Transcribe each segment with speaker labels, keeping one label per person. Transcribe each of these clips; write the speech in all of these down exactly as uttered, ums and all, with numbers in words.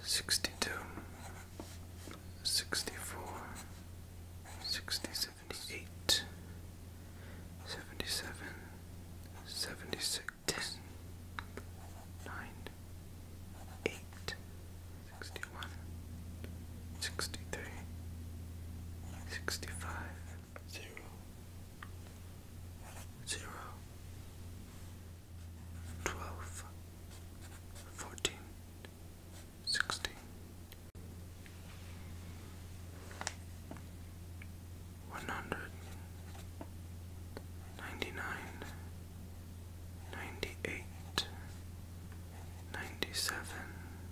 Speaker 1: sixty-two, sixty-four, sixty, seventy-eight, seventy-seven, seventy-six, ten, nine, eight, sixty-one, sixty-three, sixty-five, zero, zero, twelve, fourteen, sixteen, one hundred, ninety-nine, ninety-eight, ninety-seven,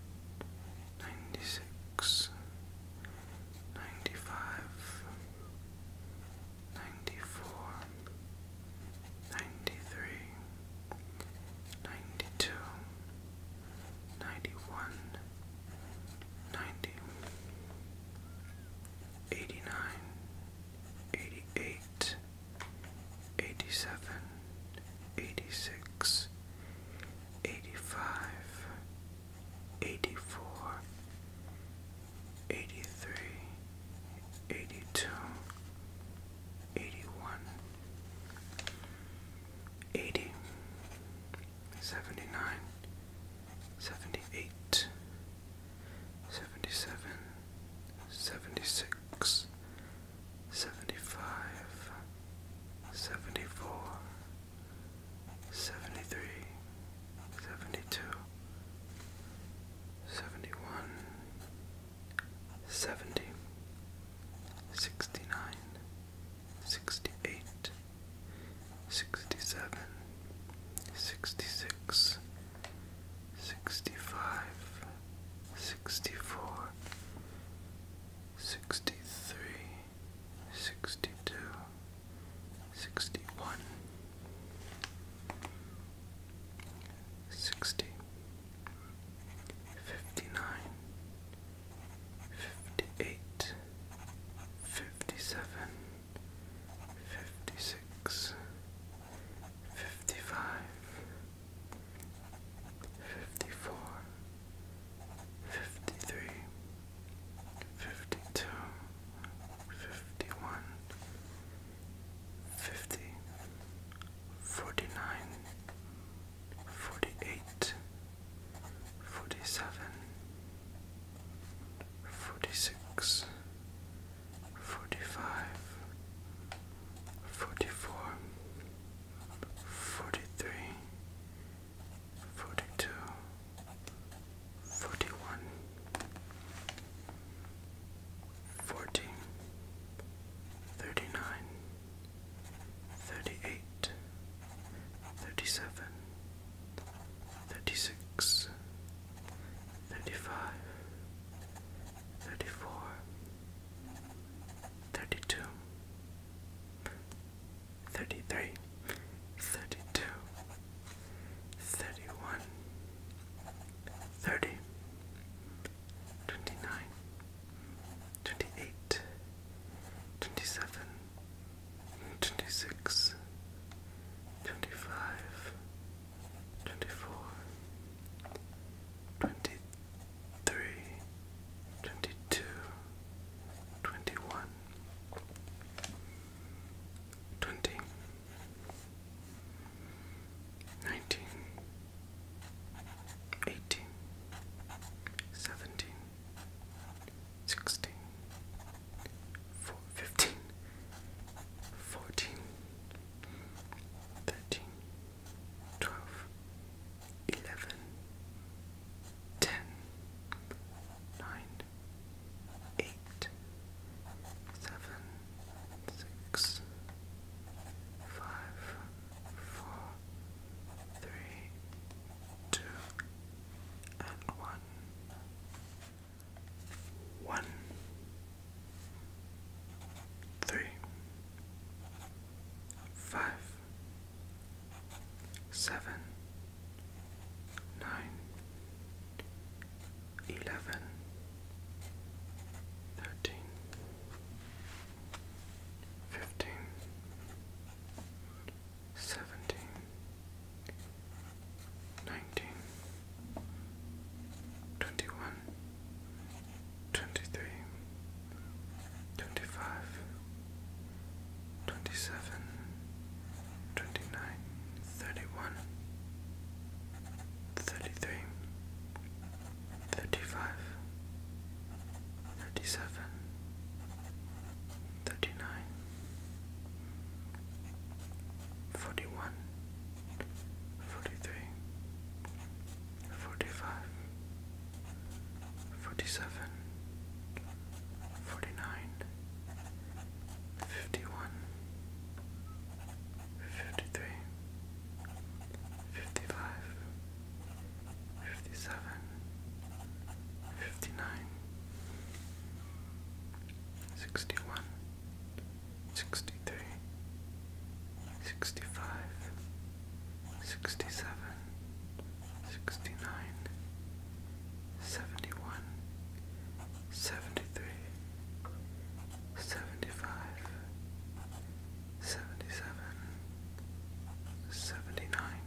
Speaker 1: ninety-six, ninety-five, ninety-four, ninety-three, ninety-two, ninety-one, ninety, eighty-nine, eighty-eight, eighty-seven, eighty-six, eighty-five, eighty-four, eighty-three, eighty-two, eighty-one, eighty, seventy-nine, seventy-eight, seventy-seven, seventy-six, seventy-five, seventy-four, seventy-three, seventy-two, seventy-one, seventy, sixty-nine, sixty-eight, sixty-seven, sixty-six, sixty-five, sixty-four, sixty-three, sixty-two, sixty-one, sixty, fifty-nine, fifty-eight, fifty-seven, fifty-six, fifty-five, fifty-four, fifty-three, fifty-two, fifty-one, fifty, forty-nine, forty-eight, forty-seven, forty-six, forty-five, forty-four, forty-three, forty-two, forty-one, forty, thirty-nine, thirty-eight, thirty-seven, thirty-six, thirty-five, thirty-four, thirty-two, thirty-three, thirty-two, thirty-one, thirty, twenty-nine, twenty-eight, twenty-seven, twenty-six, twenty-five, twenty-four, twenty-three, thirty-seven, thirty-nine, forty-one, forty-three, forty-five, forty-seven, forty-nine, fifty-one, fifty-three, fifty-five, fifty-seven, fifty-nine, sixty-one, sixty-three, sixty-five, sixty-seven, sixty-nine, seventy-one, seventy-three, seventy-five, seventy-seven, seventy-nine,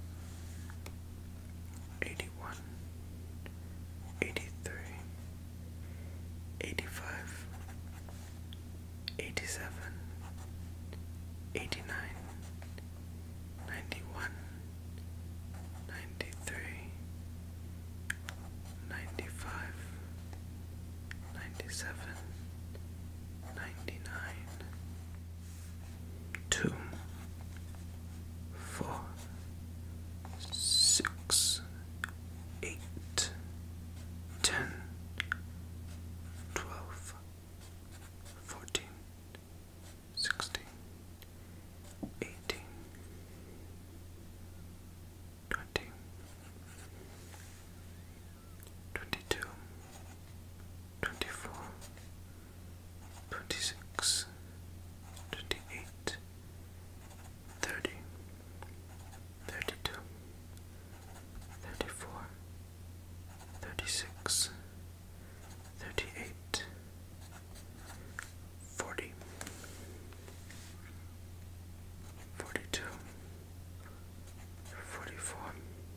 Speaker 1: eighty-one, eighty-three, eighty-five, eighty-seven, eighty-nine, ninety-one, ninety-three, ninety-five, ninety-seven, ninety-nine, two, four, six, eight, ten, twelve, fourteen, sixteen, eighteen, twenty, twenty-two, twenty-four, twenty-six, twenty-eight, thirty, thirty-two, thirty-four, thirty-six, thirty-eight, forty, forty-two, forty-four,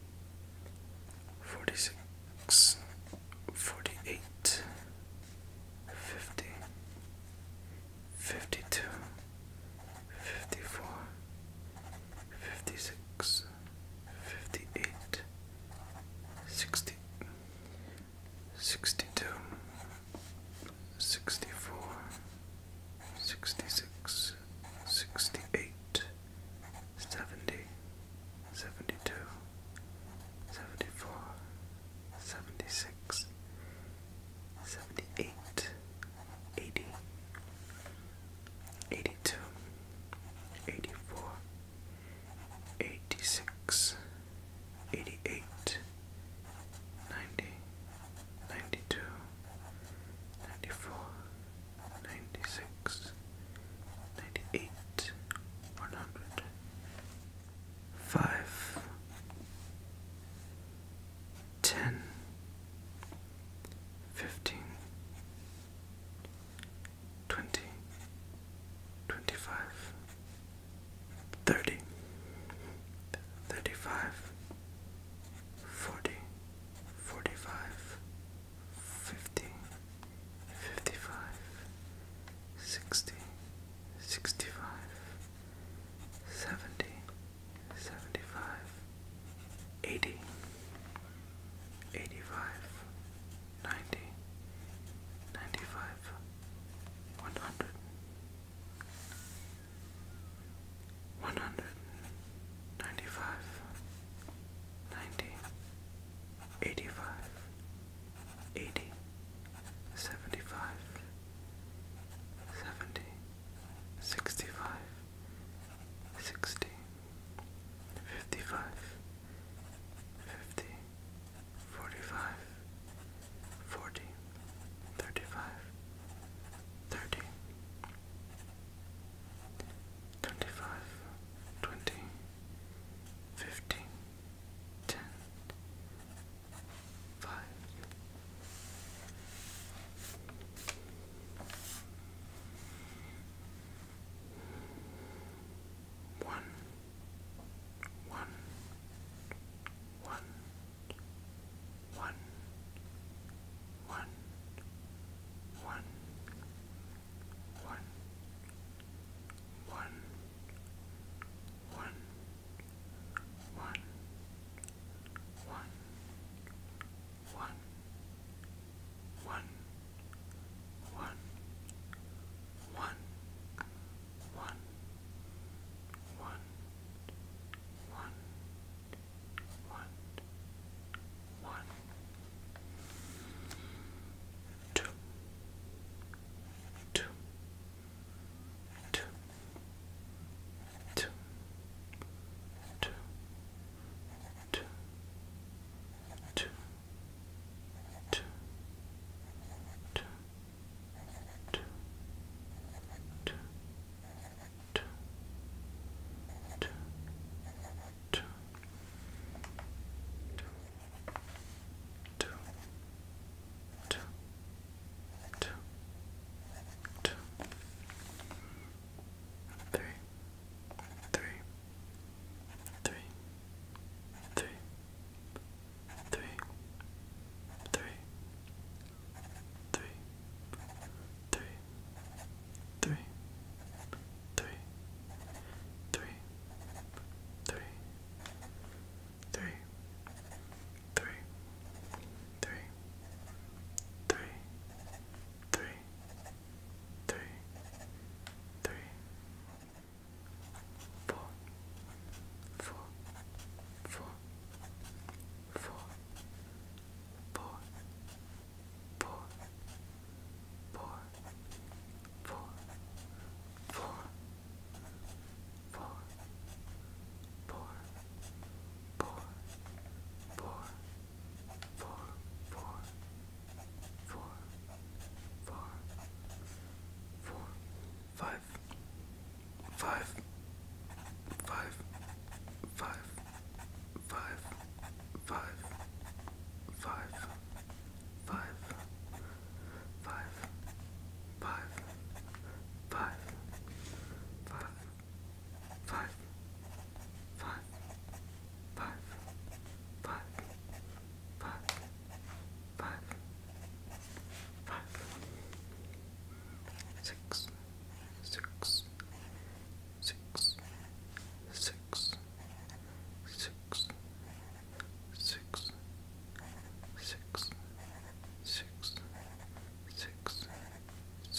Speaker 1: forty-six, forty-eight, fifty, fifty-two, fifty-four, fifty-six, fifty-eight, sixty, sixty-two, sixty-four, sixty-six, sixty-eight, seventy, seventy-two, seventy-four, seventy-six, seventy-eight, eighty, eighty-two, eighty-four, eighty-six, eighty-eight, ninety, ninety-two,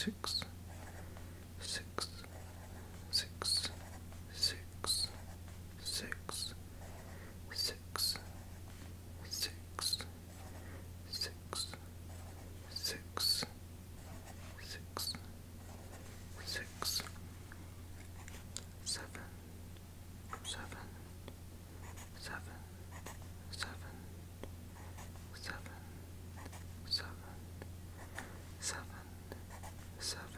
Speaker 1: six, six, six, six, six, six, six, six, six, six, six, seven, seven, seven, seven, seven, seven, seven, seven,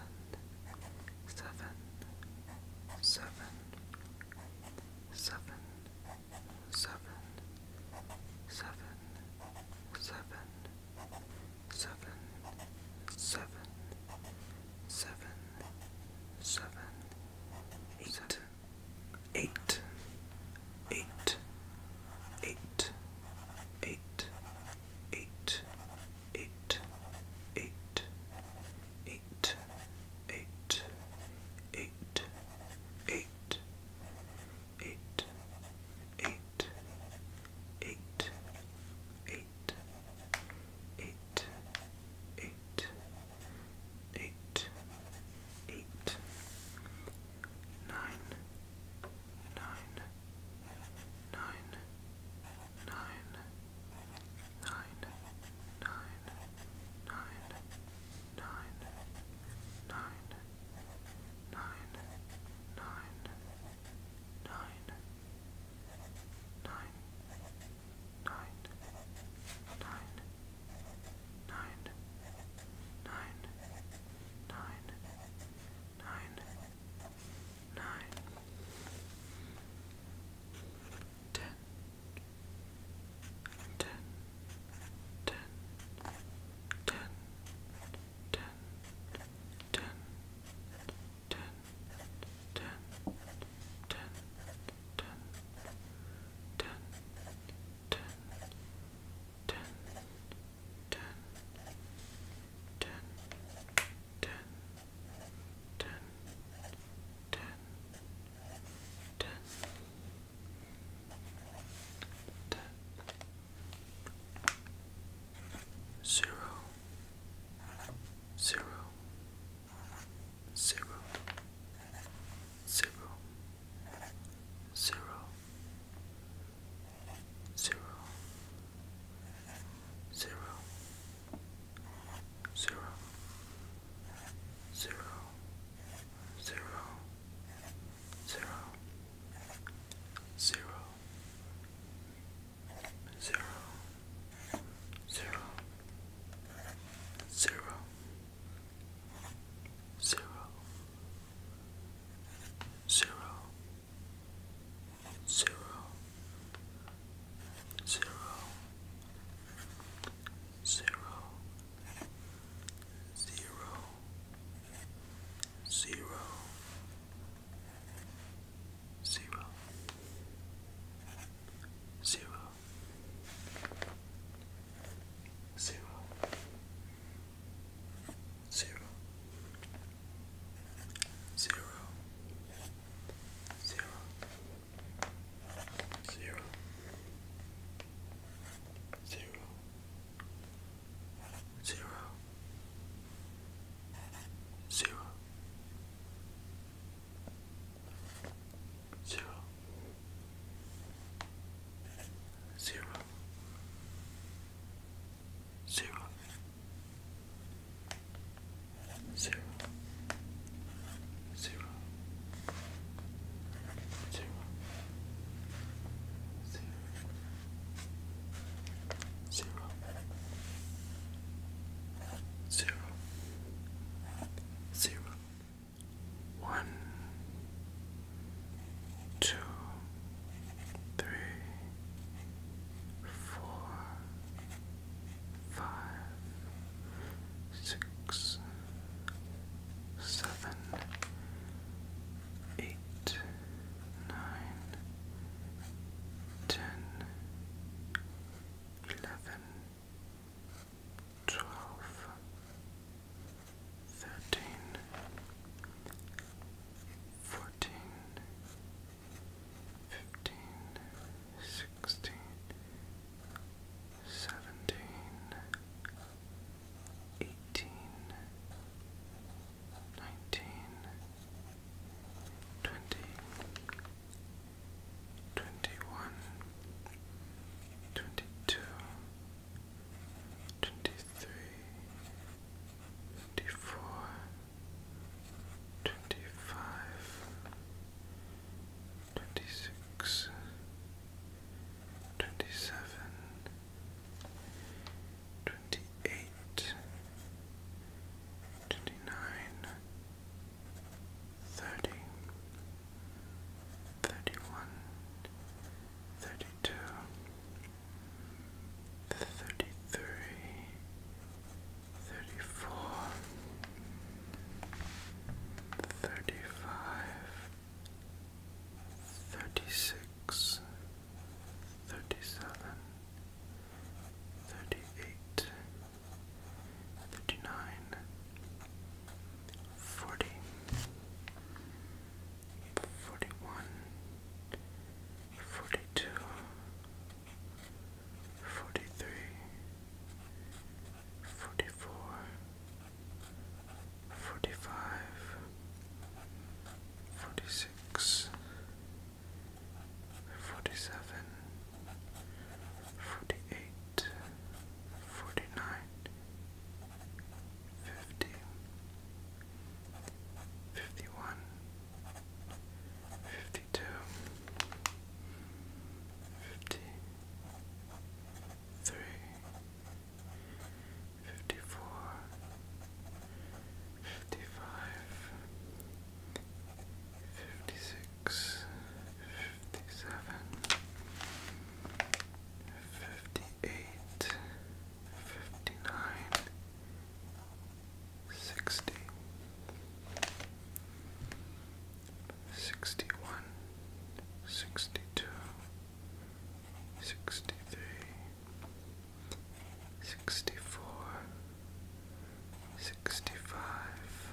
Speaker 1: sixty-five,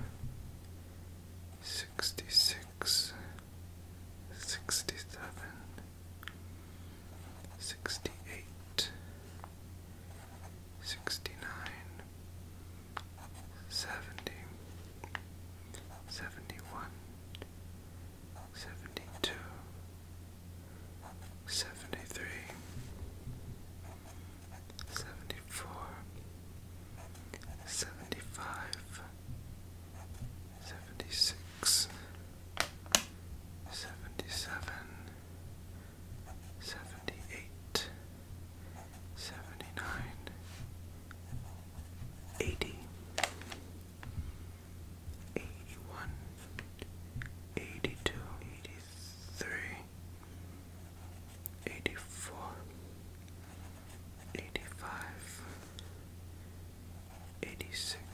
Speaker 1: sixty-six, sixty-seven, sixty-eight, sixty-nine, seventy, seventy-one, seventy-two, seventy-three, seventy-four, seventy-five, seventy-six, seventy-seven, seventy-eight, seventy-nine, eighty, eighty-one, eighty-two, eighty-three, eighty-four, eighty-five, eighty-six,